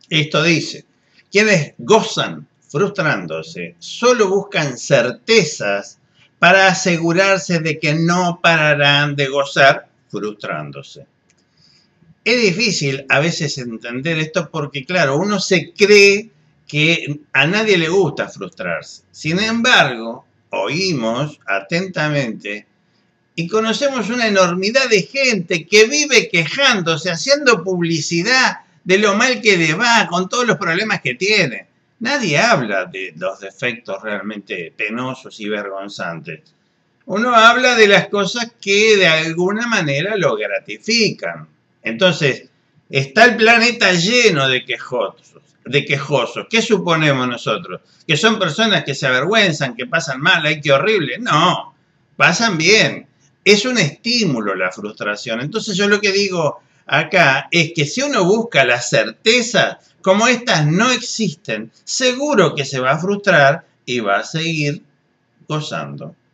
Esto dice, quienes gozan frustrándose solo buscan certezas para asegurarse de que no pararán de gozar frustrándose. Es difícil a veces entender esto porque, claro, uno se cree que a nadie le gusta frustrarse. Sin embargo, oímos atentamente y conocemos una enormidad de gente que vive quejándose, haciendo publicidad de lo mal que le va, con todos los problemas que tiene. Nadie habla de los defectos realmente penosos y vergonzantes. Uno habla de las cosas que de alguna manera lo gratifican. Entonces, está el planeta lleno de quejosos. ¿Qué suponemos nosotros? ¿Que son personas que se avergüenzan, que pasan mal, ay, qué horrible? No, pasan bien. Es un estímulo la frustración. Entonces yo lo que digo acá es que si uno busca la certeza, como estas no existen, seguro que se va a frustrar y va a seguir gozando.